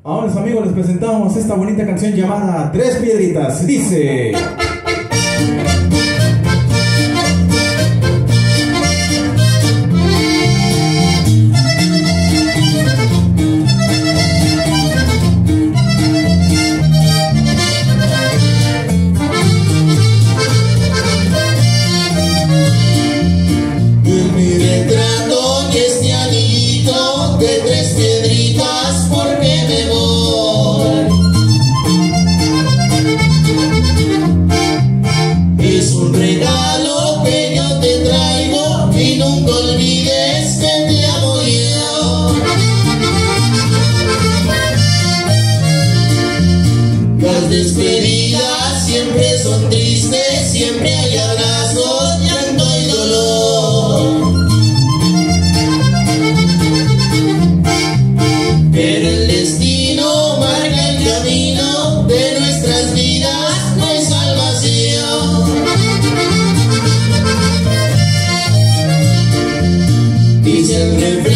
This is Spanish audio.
Ahora, amigos, les presentamos esta bonita canción llamada Tres Piedritas. Dice... Las despedidas siempre son tristes, siempre hay abrazos, llanto y dolor. Pero el destino marca el camino de nuestras vidas, no hay salvación. Dice el refrán.